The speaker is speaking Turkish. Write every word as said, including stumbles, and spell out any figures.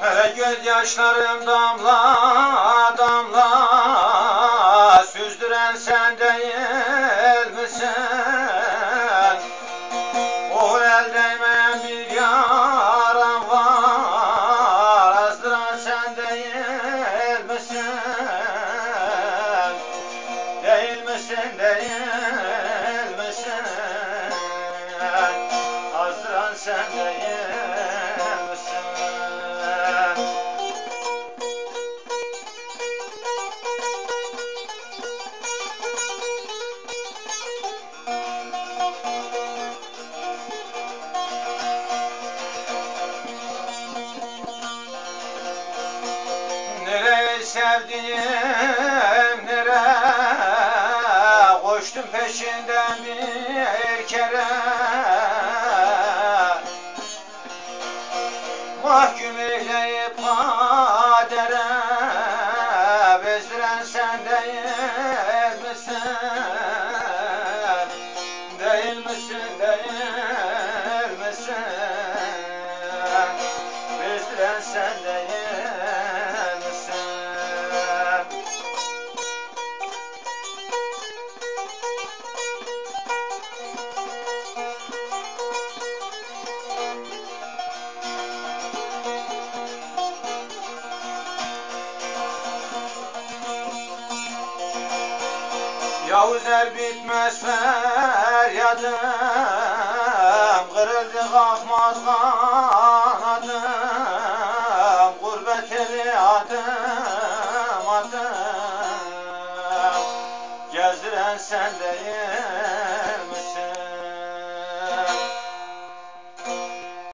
Hele gözyaşlarım damla damla, süzdüren sen değil misin? O el değmeyen bir yaram var, azdıran sen değil misin? Değil misin, değil misin? Azdıran sen değil misin? Nereye sevdiğim, nereye koştum peşinden bir kere. Mahkum eyleyip kadere, bezdiren sen değil misin? Değil misin, değil misin? Bezdiren sen değil misin? Yavuz el bitmez feryadım, kırıldı kalkmaz kanadım, gurbet eli adım adım, gezdiren sen değil